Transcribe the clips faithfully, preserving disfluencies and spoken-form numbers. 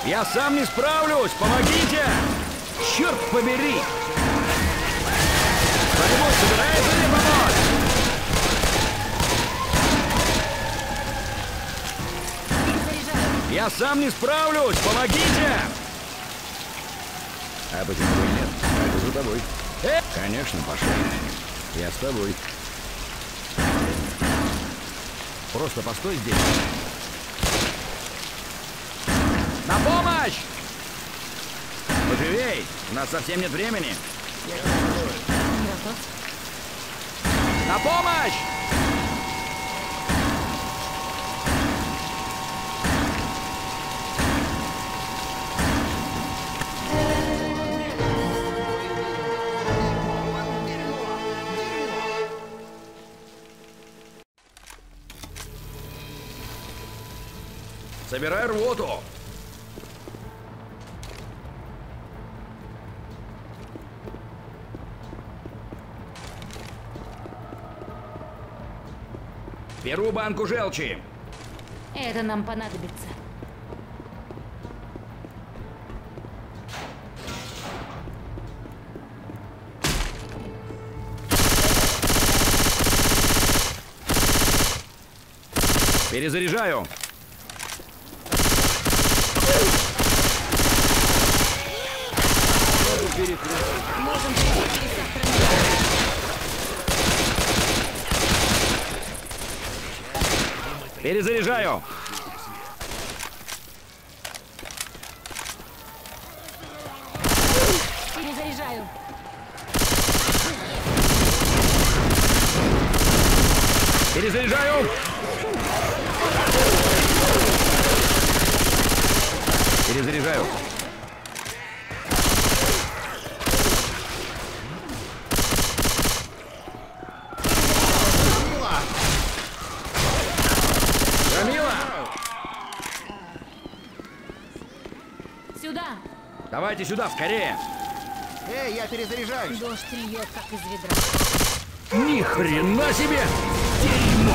Я сам не справлюсь! Помогите! Черт побери! Кто-нибудь собирается мне помочь? Я сам не справлюсь! Помогите! А почему бы нет? Это за тобой. Э? Конечно, пошли. Я с тобой. Просто постой здесь. На помощь! Поживей! У нас совсем нет времени. На помощь! Собирай рвоту! Беру банку желчи. Это нам понадобится. Перезаряжаю. Можем Перезаряжаю. Перезаряжаю. Перезаряжаю. Перезаряжаю. Сюда! Давайте сюда, скорее! Эй, я перезаряжаюсь! Дождь льет, как из ведра. Ни хрена себе! Дерьмо!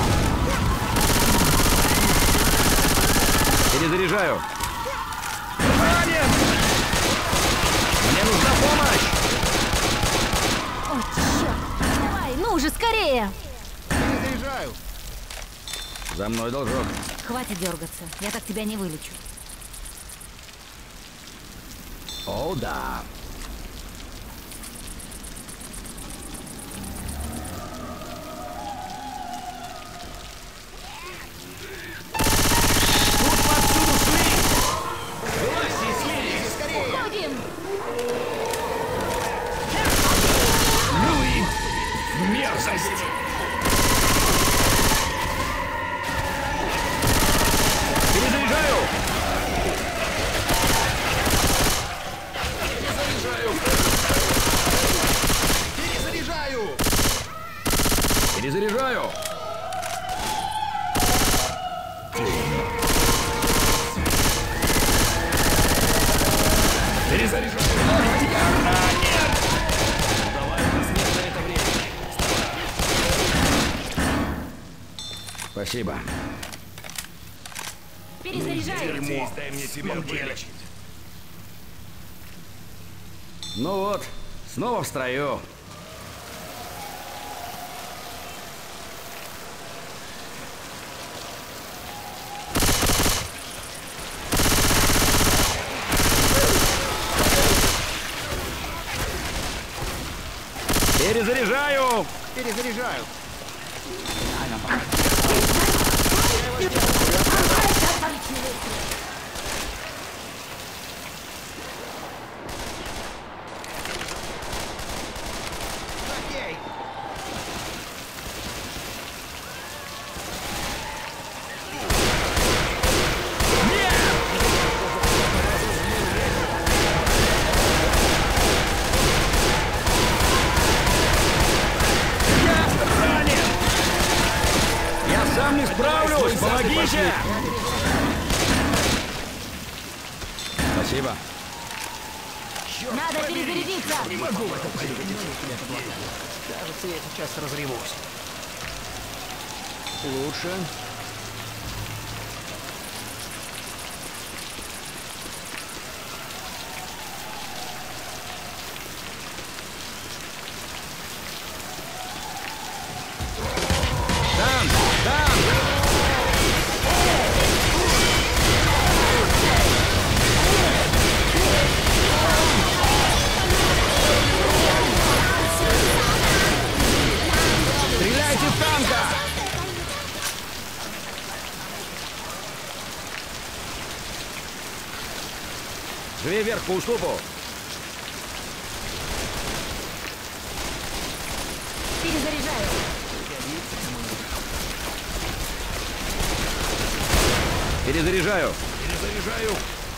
Перезаряжаю! Ранен! Мне нужна помощь! О, черт! Давай, ну уже скорее! Перезаряжаю! За мной должок. Хватит дергаться, я так тебя не вылечу. О, да. Тут повсюду слиз! Вылазь из слизи! Скорее! Уходим! Ну и мерзость! Перезаряжаю! Перезаряжаю! Перезаряжаю! Перезаряжаю! Я ранен! Давай у нас нет на это времени. Спасибо. Перезаряжаю! Здесь дай мне тебя вылечить. Ну вот, снова в строю. Перезаряжаю! Перезаряжаю! Окей! Я сам не справлюсь! Помогите! Спасибо. Надо перезарядиться! Не могу в это поверить. Кажется, я сейчас разревусь. Лучше. Живи вверх по уступу. Перезаряжаю. Перезаряжаю. Перезаряжаю.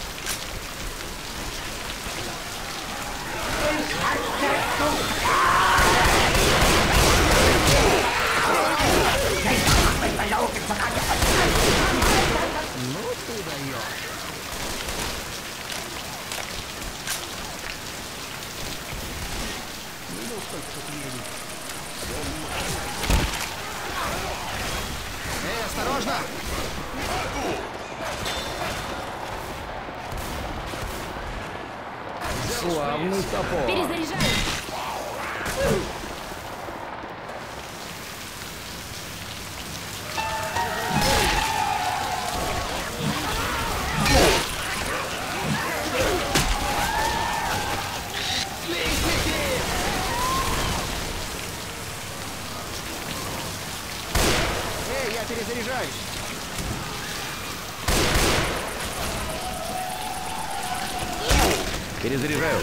Ну ты даешь. Ну сколько тут едет. Эй, осторожно! Славный топор. Перезаряжаю. Эй, я перезаряжаюсь. Перезаряжаю.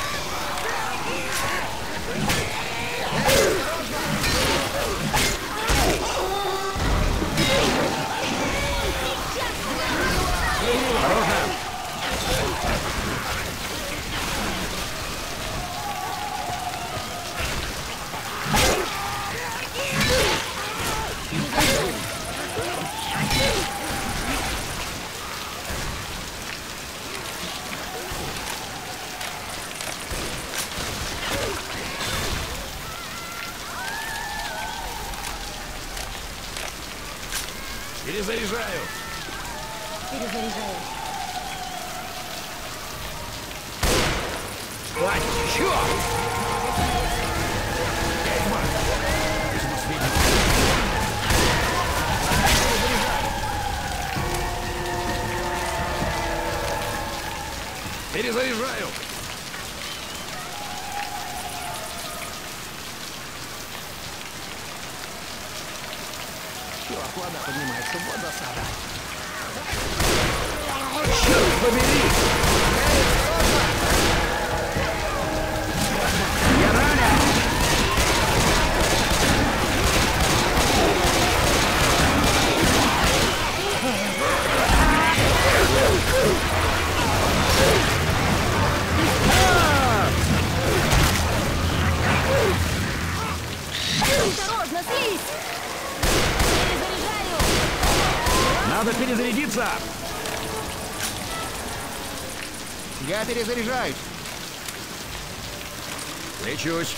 Перезаряжаю. Перезаряжаю. А, черт! Перезаряжаю. Черт, вода поднимается, вот засада. Черт побери! Я ранен! Осторожно, слизь! Перезаряжаю! Надо перезарядиться! Я перезаряжаюсь. Лечусь.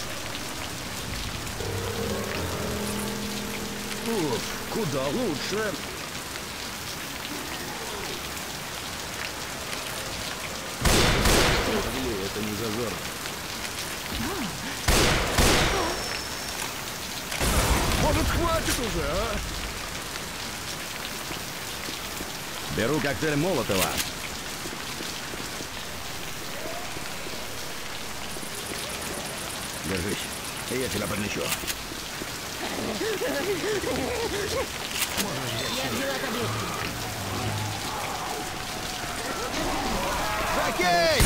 Уф, куда лучше. Это не зазорно. Может, хватит уже, а? Беру коктейль Молотова. Держись, я тебя подлечу. Я взяла таблетки. Жакей!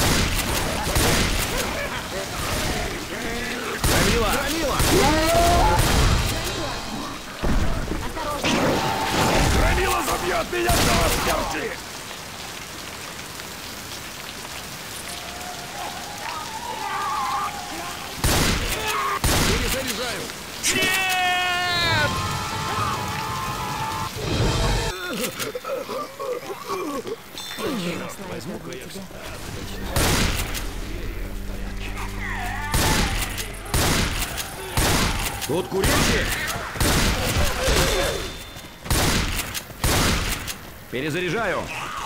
Громила! Громила! Осторожно! Громила забьет меня до смерти! Перезаряжаю! Нет! Возьму-ка я все. Тут курильщик! Перезаряжаю!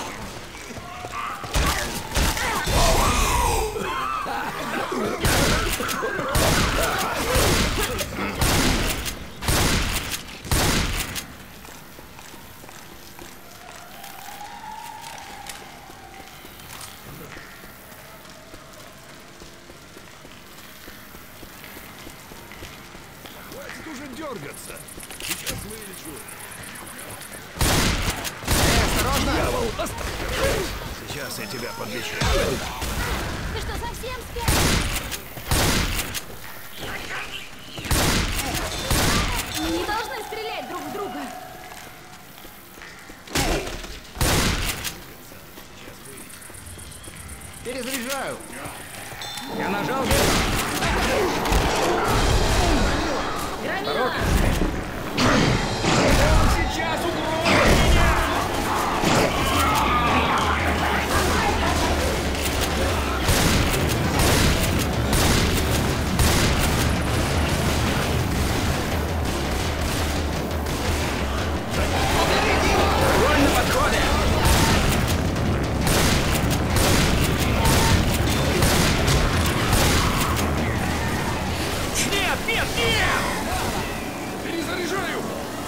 Хватит уже дергаться. Сейчас вылечу. Осторожно! Дьявол, остановись! Сейчас. Сейчас я тебя подлечу. Ты что, совсем спятил? Мы не должны стрелять друг в друга. Перезаряжаю. Я нажал. Громила! Сейчас угробит меня! Огонь на подходе. Нет, нет, нет! Перезаряжаю!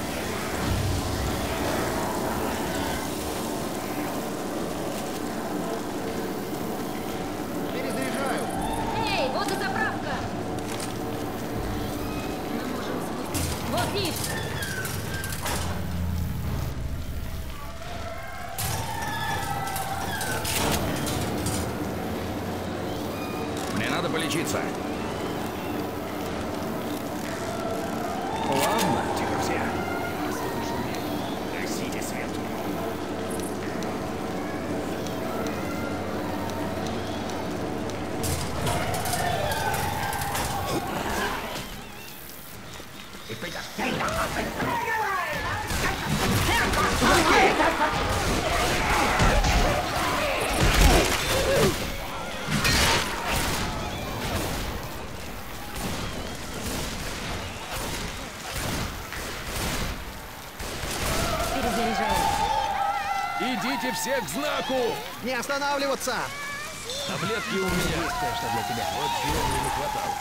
Перезаряжаю. Эй, вот и заправка! Мы можем спустить. Вот лифт! Мне надо полечиться. Ладно, тихо все. Гасите свет. Перезаряжаю. Идите все к знаку! Не останавливаться! Таблетки у меня. Есть кое-что для тебя. Вот чего мне не хватало.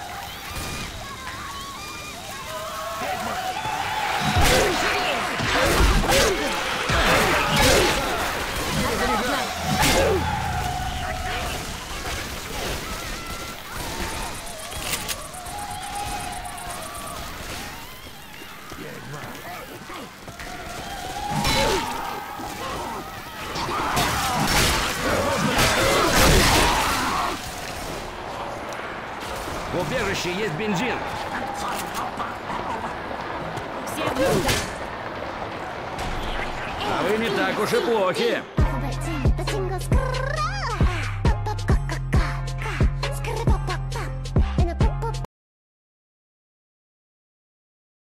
В убежище есть бензин. Все в люках. А вы не так уж и плохи.